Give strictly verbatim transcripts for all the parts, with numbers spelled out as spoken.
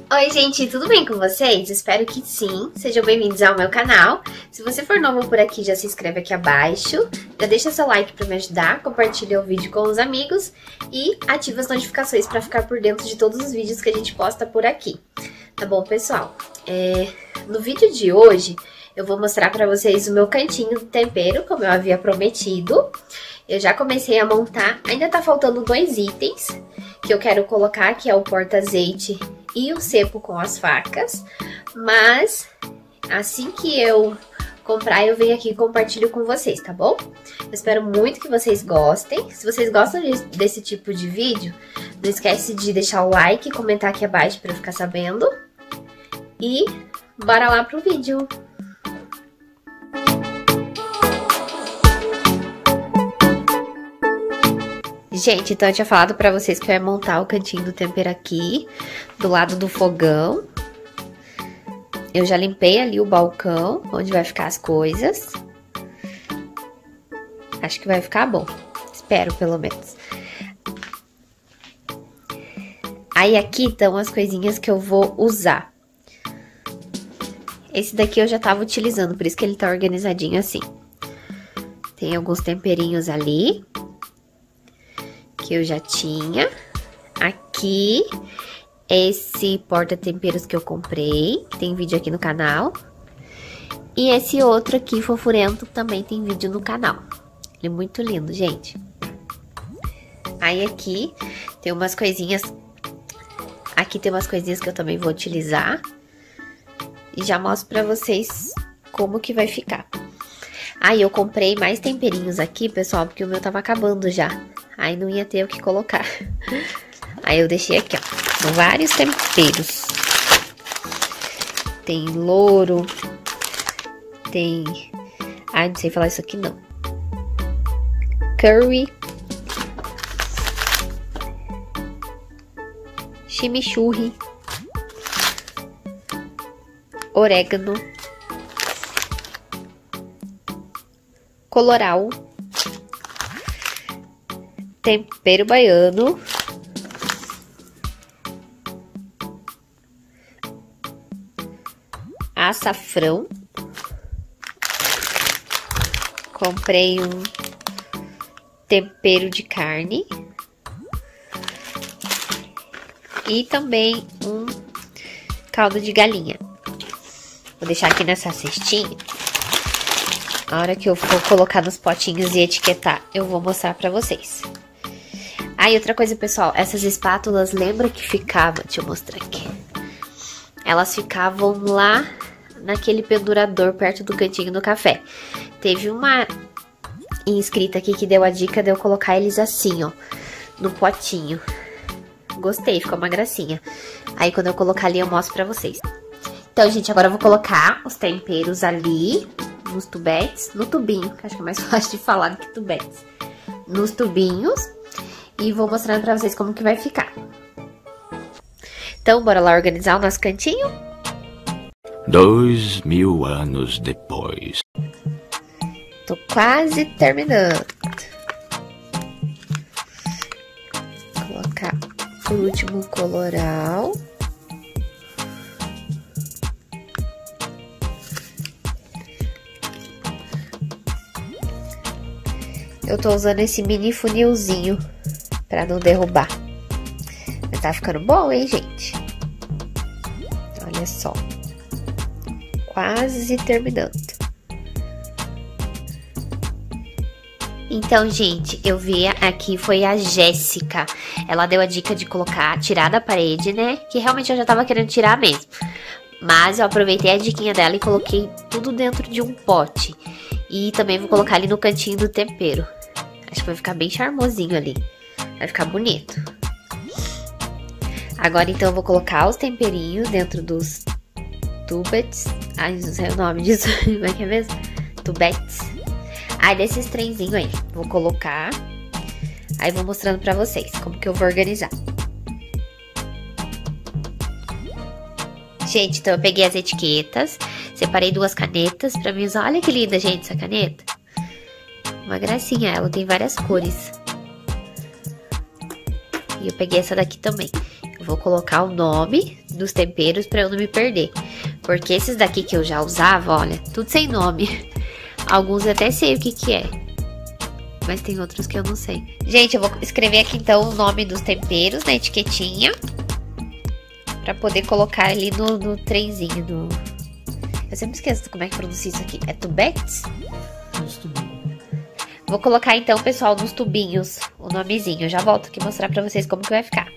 Oi gente, tudo bem com vocês? Espero que sim, sejam bem-vindos ao meu canal. Se você for novo por aqui, já se inscreve aqui abaixo, já deixa seu like para me ajudar, compartilha o vídeo com os amigos e ativa as notificações para ficar por dentro de todos os vídeos que a gente posta por aqui. Tá bom, pessoal? É, no vídeo de hoje, eu vou mostrar para vocês o meu cantinho do tempero, como eu havia prometido. Eu já comecei a montar, ainda tá faltando dois itens que eu quero colocar, que é o porta-azeite e o cepo com as facas, mas assim que eu comprar, eu venho aqui e compartilho com vocês, tá bom? Eu espero muito que vocês gostem. Se vocês gostam de, desse tipo de vídeo, não esquece de deixar o like e comentar aqui abaixo para eu ficar sabendo. E bora lá pro vídeo! Gente, então eu tinha falado pra vocês que eu ia montar o cantinho do tempero aqui, do lado do fogão. Eu já limpei ali o balcão, onde vai ficar as coisas. Acho que vai ficar bom, espero pelo menos. Aí aqui estão as coisinhas que eu vou usar. Esse daqui eu já tava utilizando, por isso que ele tá organizadinho assim. Tem alguns temperinhos ali que eu já tinha. Aqui, esse porta-temperos que eu comprei, tem vídeo aqui no canal. E esse outro aqui, fofurento, também tem vídeo no canal. Ele é muito lindo, gente. Aí aqui tem umas coisinhas, aqui tem umas coisinhas que eu também vou utilizar. E já mostro pra vocês como que vai ficar. Aí eu comprei mais temperinhos aqui, pessoal, porque o meu tava acabando já. Aí não ia ter o que colocar. Aí eu deixei aqui, ó, vários temperos. Tem louro. Tem... Ai, não sei falar isso aqui não. Curry. Chimichurri. Orégano. Coloral. Tempero baiano, açafrão, comprei um tempero de carne e também um caldo de galinha. Vou deixar aqui nessa cestinha. A hora que eu for colocar nos potinhos e etiquetar, eu vou mostrar pra vocês. Ah, e outra coisa, pessoal, essas espátulas, lembra que ficava, deixa eu mostrar aqui. Elas ficavam lá naquele pendurador perto do cantinho do café. Teve uma inscrita aqui que deu a dica de eu colocar eles assim, ó, no potinho. Gostei, ficou uma gracinha. Aí quando eu colocar ali eu mostro pra vocês. Então, gente, agora eu vou colocar os temperos ali, nos tubetes, no tubinho, que acho que é mais fácil de falar do que tubetes. Nos tubinhos. E vou mostrando pra vocês como que vai ficar. Então, bora lá organizar o nosso cantinho? Dois mil anos depois. Tô quase terminando. Vou colocar o último coloral. Eu tô usando esse mini funilzinho pra não derrubar. Mas tá ficando bom, hein, gente? Olha só. Quase terminando. Então, gente, eu vi aqui, foi a Jéssica. Ela deu a dica de colocar, tirar da parede, né? Que realmente eu já tava querendo tirar mesmo. Mas eu aproveitei a diquinha dela e coloquei tudo dentro de um pote. E também vou colocar ali no cantinho do tempero. Acho que vai ficar bem charmosinho ali. Vai ficar bonito. Agora, então, eu vou colocar os temperinhos dentro dos tubets. Ai, não sei o nome disso. Como é que é mesmo? Tubetes. Aí, desses trenzinhos aí. Vou colocar. Aí, vou mostrando pra vocês como que eu vou organizar. Gente, então, eu peguei as etiquetas. Separei duas canetas pra mim usar. Olha que linda, gente, essa caneta. Uma gracinha, ela tem várias cores. E eu peguei essa daqui também. Eu vou colocar o nome dos temperos pra eu não me perder. Porque esses daqui que eu já usava, olha, tudo sem nome. Alguns eu até sei o que que é. Mas tem outros que eu não sei. Gente, eu vou escrever aqui então o nome dos temperos na etiquetinha. Pra poder colocar ali no, no trenzinho. No... Eu sempre esqueço como é que pronuncia isso aqui. É tubetes? Vou colocar então, pessoal, nos tubinhos o nomezinho. Eu já volto aqui mostrar pra vocês como que vai ficar.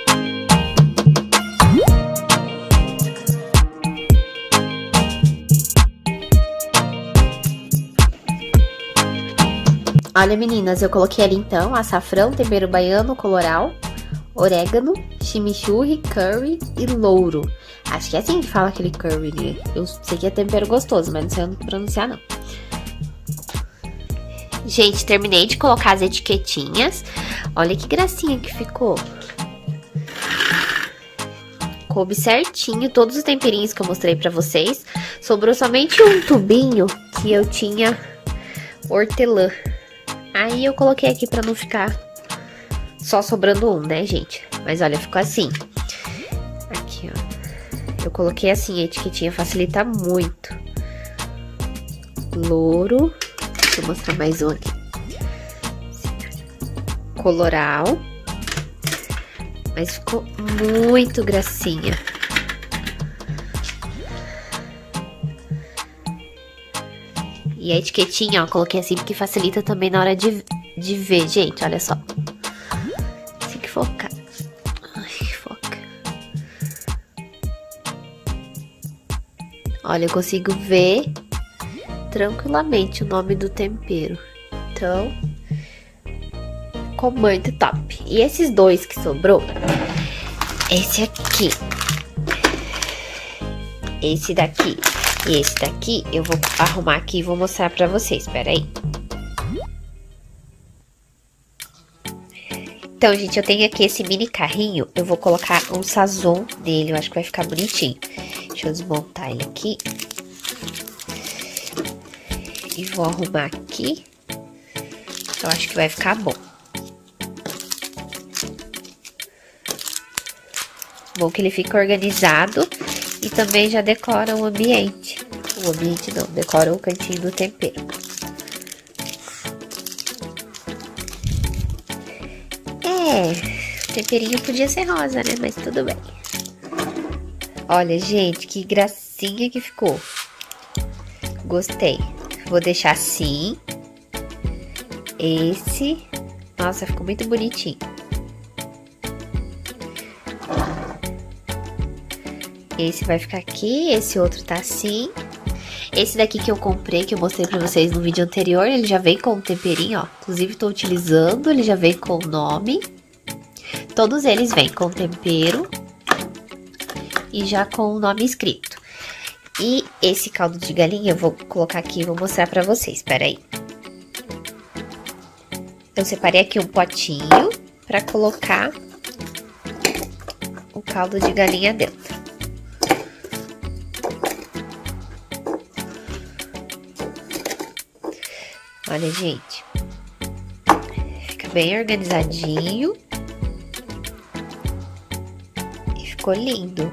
Olha, meninas, eu coloquei ali então açafrão, tempero baiano, coloral, orégano, chimichurri, curry e louro. Acho que é assim que fala aquele curry, né? Eu sei que é tempero gostoso, mas não sei pronunciar, não. Gente, terminei de colocar as etiquetinhas. Olha que gracinha que ficou. Coube certinho todos os temperinhos que eu mostrei pra vocês. Sobrou somente um tubinho que eu tinha hortelã. Aí eu coloquei aqui pra não ficar só sobrando um, né, gente? Mas olha, ficou assim. Aqui, ó. Eu coloquei assim, a etiquetinha facilita muito. Louro. Deixa eu mostrar mais um aqui. Coloral. Mas ficou muito gracinha. E a etiquetinha, ó, coloquei assim porque facilita também na hora de, de ver, gente, olha só. Tem que focar. Ai, foca. Olha, eu consigo ver tranquilamente o nome do tempero. Então, ficou muito top. E esses dois que sobrou, esse aqui, esse daqui e esse daqui, eu vou arrumar aqui e vou mostrar pra vocês, espera aí. Então, gente, eu tenho aqui esse mini carrinho, eu vou colocar um sazon nele, eu acho que vai ficar bonitinho. Deixa eu desmontar ele aqui. E vou arrumar aqui. Eu acho que vai ficar bom. Bom que ele fica organizado e também já decora o ambiente. O ambiente não, decora o cantinho do tempero. É, o temperinho podia ser rosa, né? Mas tudo bem. Olha, gente, que gracinha que ficou. Gostei. Vou deixar assim. Esse. Nossa, ficou muito bonitinho. Esse vai ficar aqui, esse outro tá assim. Esse daqui que eu comprei, que eu mostrei pra vocês no vídeo anterior, ele já vem com o temperinho, ó. Inclusive, tô utilizando, ele já vem com o nome. Todos eles vêm com tempero e já com o nome escrito. E esse caldo de galinha eu vou colocar aqui e vou mostrar pra vocês, espera aí. Eu separei aqui um potinho pra colocar o caldo de galinha dentro. Olha, gente, fica bem organizadinho e ficou lindo.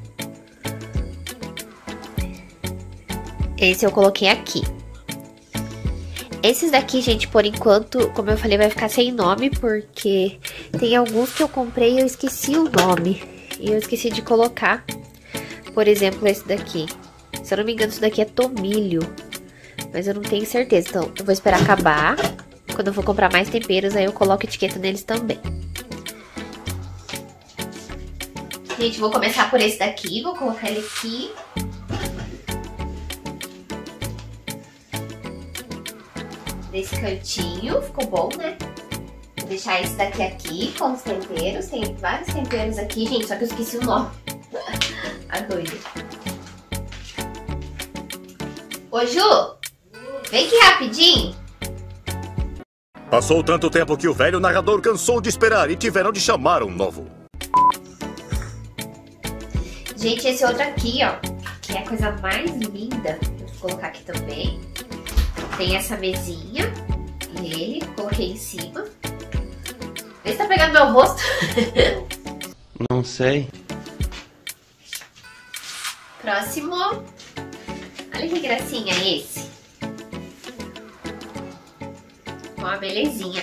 Esse eu coloquei aqui. Esses daqui, gente, por enquanto, como eu falei, vai ficar sem nome, porque tem alguns que eu comprei e eu esqueci o nome. E eu esqueci de colocar. Por exemplo, esse daqui. Se eu não me engano, isso daqui é tomilho. Mas eu não tenho certeza, então eu vou esperar acabar. Quando eu for comprar mais temperos, aí eu coloco etiqueta neles também. Gente, vou começar por esse daqui, vou colocar ele aqui. Desse cantinho, ficou bom, né? Vou deixar esse daqui aqui com os temperos. Tem vários temperos aqui, gente, só que eu esqueci o nome. A doida. Ô, Ju! Vem aqui rapidinho. Passou tanto tempo que o velho narrador cansou de esperar e tiveram de chamar um novo. Gente, esse outro aqui, ó, que é a coisa mais linda. Vou colocar aqui também. Tem essa mesinha e ele, coloquei em cima. Vê se tá pegando meu rosto. Não sei. Próximo. Olha que gracinha esse. Uma belezinha.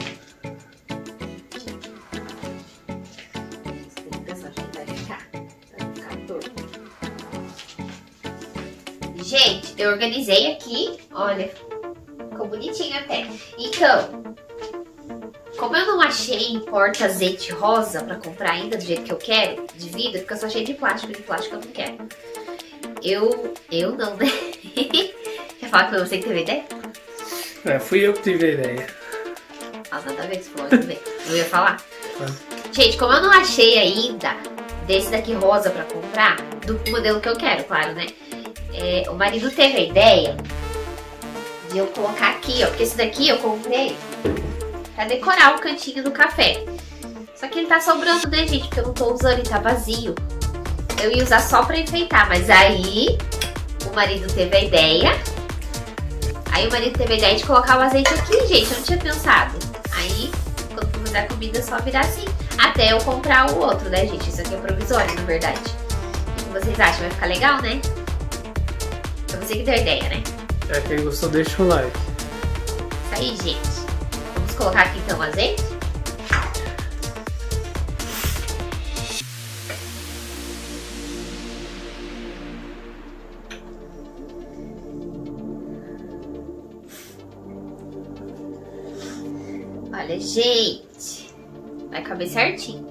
Gente, eu organizei aqui. Olha, ficou bonitinho até. Então, como eu não achei porta-azeite rosa pra comprar ainda do jeito que eu quero, de vidro, porque eu só achei de plástico, de plástico eu não quero. Eu, eu não, né? Quer falar que você que teve a ideia? É, fui eu que tive a ideia. Ah, nada a ver, você falou também. Eu ia falar. Gente, como eu não achei ainda desse daqui rosa pra comprar, do modelo que eu quero, claro, né? É, o marido teve a ideia de eu colocar aqui, ó. Porque esse daqui eu comprei pra decorar o cantinho do café. Só que ele tá sobrando, né, gente? Porque eu não tô usando, ele tá vazio. Eu ia usar só pra enfeitar, mas aí o marido teve a ideia. Aí o marido teve a ideia de colocar o azeite aqui, gente. Eu não tinha pensado. Aí, quando for fazer a comida, é só virar assim. Até eu comprar o outro, né, gente? Isso aqui é provisório, na verdade. O que vocês acham? Vai ficar legal, né? Foi você que deu a ideia, né? É, quem gostou, deixa o like. Isso aí, gente. Vamos colocar aqui então o azeite. Olha, gente, vai caber certinho.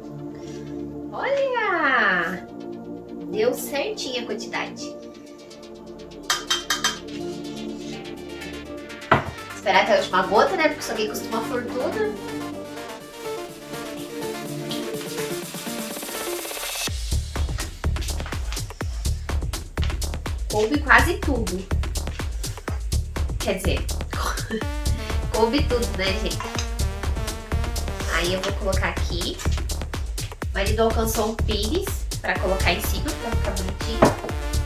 Olha, deu certinho a quantidade. Esperar até a última gota, né? Porque isso aqui custa uma fortuna. Coube quase tudo. Quer dizer, coube tudo, né, gente? Aí eu vou colocar aqui. O marido alcançou um pires pra colocar em cima, pra ficar bonitinho.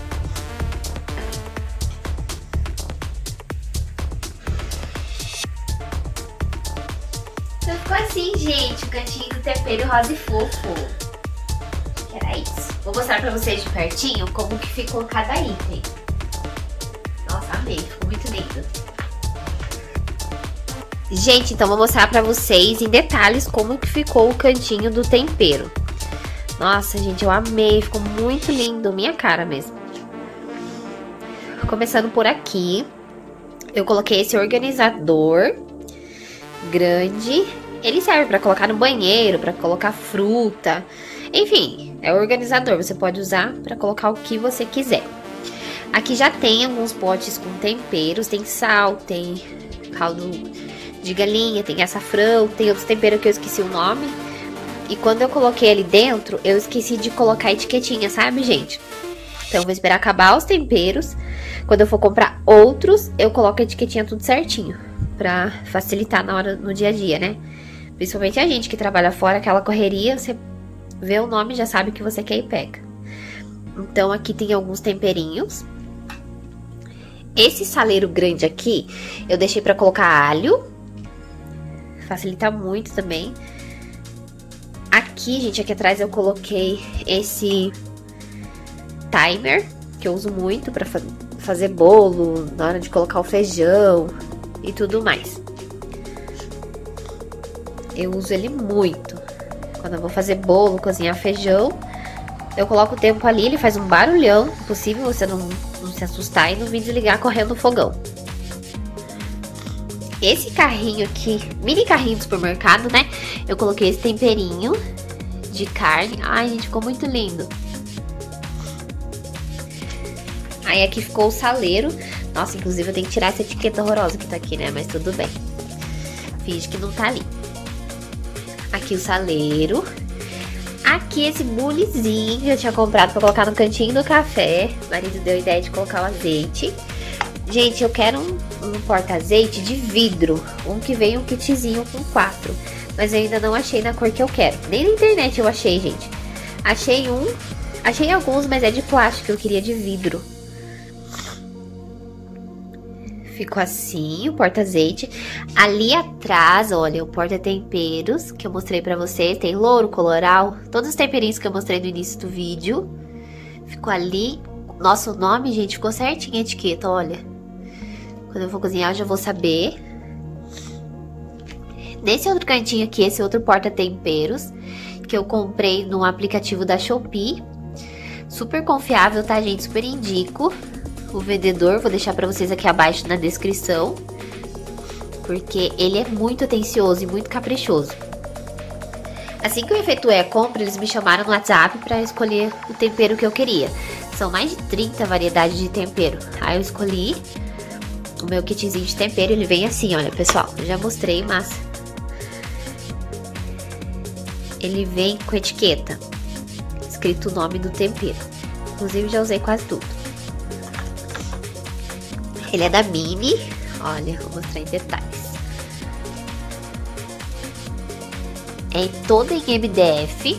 Então ficou assim, gente, o cantinho do tempero rosa e fofo. Que era isso. Vou mostrar pra vocês de pertinho como que ficou cada item. Nossa, amei, ficou muito lindo. Gente, então vou mostrar pra vocês em detalhes como que ficou o cantinho do tempero. Nossa, gente, eu amei, ficou muito lindo, minha cara mesmo. Começando por aqui, eu coloquei esse organizador grande. Ele serve pra colocar no banheiro, pra colocar fruta, enfim, é organizador, você pode usar pra colocar o que você quiser. Aqui já tem alguns potes com temperos, tem sal, tem caldo de galinha, tem açafrão, tem outros temperos que eu esqueci o nome. E quando eu coloquei ali dentro, eu esqueci de colocar a etiquetinha, sabe, gente? Então eu vou esperar acabar os temperos. Quando eu for comprar outros, eu coloco a etiquetinha tudo certinho, pra facilitar na hora, no dia a dia, né? Principalmente a gente que trabalha fora, aquela correria, você vê o nome e já sabe o que você quer e pega. Então aqui tem alguns temperinhos. Esse saleiro grande aqui, eu deixei pra colocar alho. Facilita muito também. Aqui, gente, aqui atrás eu coloquei esse timer, que eu uso muito pra fa fazer bolo, na hora de colocar o feijão e tudo mais. Eu uso ele muito. Quando eu vou fazer bolo, cozinhar feijão, eu coloco o tempo ali, ele faz um barulhão. É possível você não, não se assustar e não vir desligar correndo no fogão. Esse carrinho aqui, mini carrinho do supermercado, né? Eu coloquei esse temperinho de carne. Ai, gente, ficou muito lindo. Aí aqui ficou o saleiro. Nossa, inclusive eu tenho que tirar essa etiqueta horrorosa que tá aqui, né? Mas tudo bem. Finge que não tá ali. Aqui o saleiro. Aqui esse bulizinho que eu tinha comprado pra colocar no cantinho do café. O marido deu a ideia de colocar o azeite. Gente, eu quero um, um porta-azeite de vidro. Um que vem um kitzinho com quatro. Mas eu ainda não achei na cor que eu quero. Nem na internet eu achei, gente. Achei um. Achei alguns, mas é de plástico. Eu queria de vidro. Ficou assim, o porta-azeite. Ali atrás, olha, o porta-temperos que eu mostrei pra vocês. Tem louro, coloral, todos os temperinhos que eu mostrei no início do vídeo. Ficou ali. Nosso nome, gente, ficou certinho a etiqueta, olha. Quando eu for cozinhar, eu já vou saber. Nesse outro cantinho aqui, esse outro porta-temperos, que eu comprei no aplicativo da Shopee. Super confiável, tá, gente? Super indico o vendedor, vou deixar pra vocês aqui abaixo na descrição, porque ele é muito atencioso e muito caprichoso. Assim que eu efetuei a compra, eles me chamaram no WhatsApp pra escolher o tempero que eu queria. São mais de trinta variedades de tempero. Aí eu escolhi o meu kitzinho de tempero, ele vem assim, olha, pessoal, eu já mostrei, mas ele vem com etiqueta, escrito o nome do tempero. Inclusive já usei quase tudo. Ele é da Mini, olha, vou mostrar em detalhes. É todo em M D F.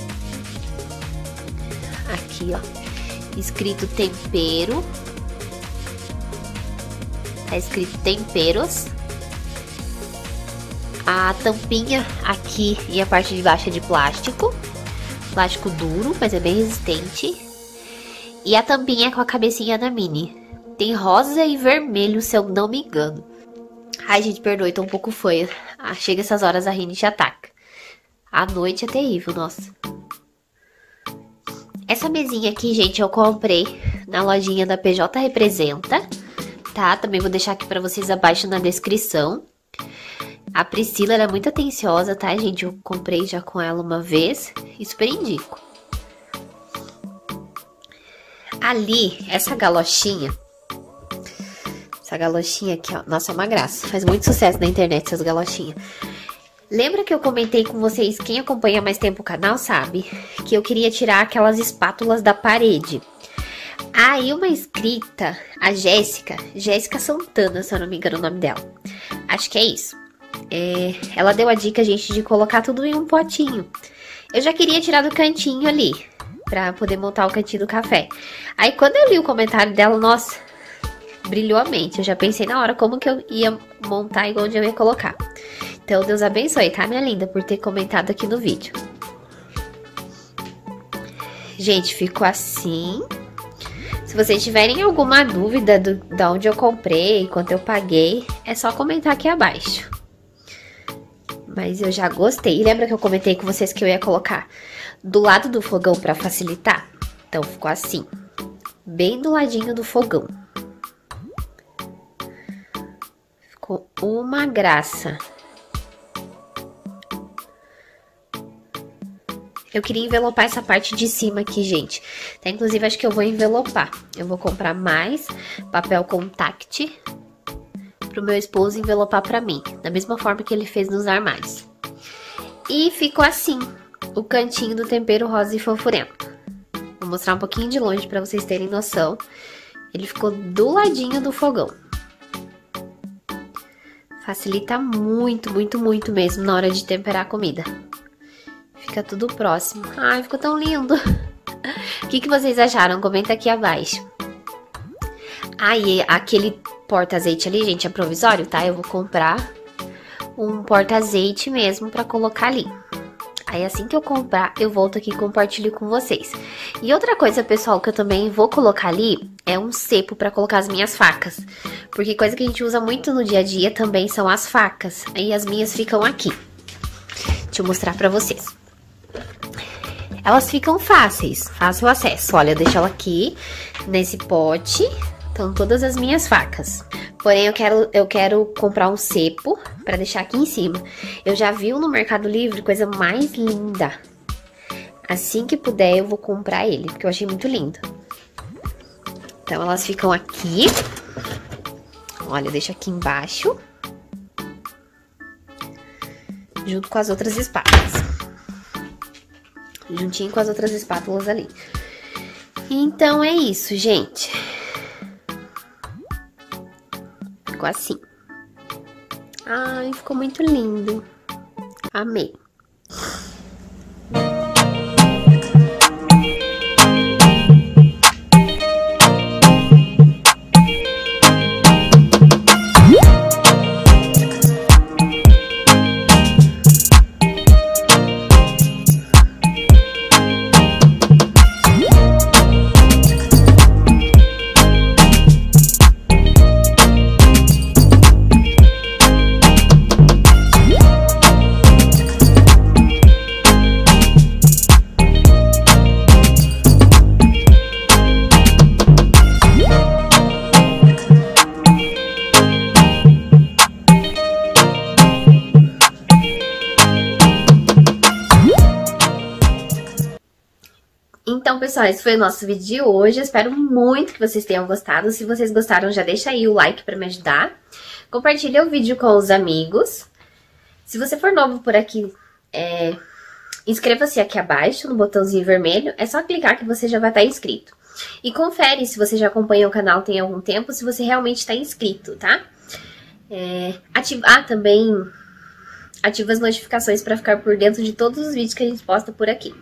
Aqui, ó, escrito tempero. Tá escrito temperos. A tampinha aqui e a parte de baixo é de plástico. Plástico duro, mas é bem resistente. E a tampinha é com a cabecinha da Mini. Tem rosa e vermelho, se eu não me engano. Ai, gente, perdoe, tô um pouco fanha. Ah, chega essas horas a rinite ataca. À noite é terrível, nossa. Essa mesinha aqui, gente, eu comprei na lojinha da P J Representa, tá? Também vou deixar aqui pra vocês abaixo na descrição. A Priscila, ela é muito atenciosa, tá, gente? Eu comprei já com ela uma vez e super indico. Ali, essa galochinha... Essa galochinha aqui, ó. Nossa, é uma graça. Faz muito sucesso na internet essas galochinhas. Lembra que eu comentei com vocês, quem acompanha mais tempo o canal sabe, que eu queria tirar aquelas espátulas da parede. Aí uma inscrita, a Jéssica, Jéssica Santana, se eu não me engano o nome dela. Acho que é isso. É, ela deu a dica, gente, de colocar tudo em um potinho. Eu já queria tirar do cantinho ali, pra poder montar o cantinho do café. Aí quando eu li o comentário dela, nossa... brilhou a mente, eu já pensei na hora como que eu ia montar e onde eu ia colocar. Então Deus abençoe, tá, minha linda, por ter comentado aqui no vídeo. Gente, ficou assim. Se vocês tiverem alguma dúvida do, de onde eu comprei, quanto eu paguei, é só comentar aqui abaixo. Mas eu já gostei. E lembra que eu comentei com vocês que eu ia colocar do lado do fogão pra facilitar? Então ficou assim, bem do ladinho do fogão. Uma graça. Eu queria envelopar essa parte de cima aqui, gente. Tá, inclusive, acho que eu vou envelopar. Eu vou comprar mais papel contact pro meu esposo envelopar pra mim, da mesma forma que ele fez nos armários. E ficou assim, o cantinho do tempero rosa e fofurento. Vou mostrar um pouquinho de longe pra vocês terem noção. Ele ficou do ladinho do fogão. Facilita muito, muito, muito mesmo na hora de temperar a comida. Fica tudo próximo. Ai, ficou tão lindo. O que, que vocês acharam? Comenta aqui abaixo. Ah, e aquele porta-azeite ali, gente, é provisório, tá? Eu vou comprar um porta-azeite mesmo pra colocar ali. Aí assim que eu comprar, eu volto aqui e compartilho com vocês. E outra coisa, pessoal, que eu também vou colocar ali é um cepo pra colocar as minhas facas. Porque coisa que a gente usa muito no dia a dia também são as facas. Aí as minhas ficam aqui. Deixa eu mostrar pra vocês. Elas ficam fáceis, fácil acesso. Olha, eu deixo ela aqui, nesse pote. Estão todas as minhas facas. Porém, eu quero, eu quero comprar um cepo pra deixar aqui em cima. Eu já vi no Mercado Livre coisa mais linda. Assim que puder, eu vou comprar ele, porque eu achei muito lindo. Então, elas ficam aqui. Olha, eu deixo aqui embaixo. Junto com as outras espátulas. Juntinho com as outras espátulas ali. Então, é isso, gente. Ficou assim. Ai, ficou muito lindo. Amei. pessoal, esse foi o nosso vídeo de hoje. Eu espero muito que vocês tenham gostado. Se vocês gostaram, já deixa aí o like pra me ajudar. Compartilha o vídeo com os amigos. Se você for novo por aqui, é... inscreva-se aqui abaixo no botãozinho vermelho. É só clicar que você já vai estar inscrito. E confere se você já acompanha o canal tem algum tempo, se você realmente está inscrito, tá? É... Ativar também... Ativa as notificações para ficar por dentro de todos os vídeos que a gente posta por aqui.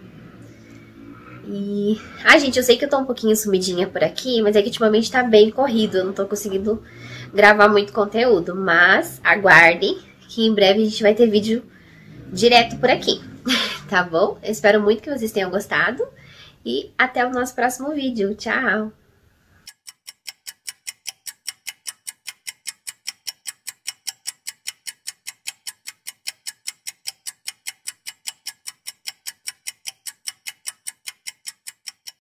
E... Ah, gente, eu sei que eu tô um pouquinho sumidinha por aqui, mas é que ultimamente tá bem corrido. Eu não tô conseguindo gravar muito conteúdo. Mas aguardem que em breve a gente vai ter vídeo direto por aqui. Tá bom? Eu espero muito que vocês tenham gostado. E até o nosso próximo vídeo. Tchau!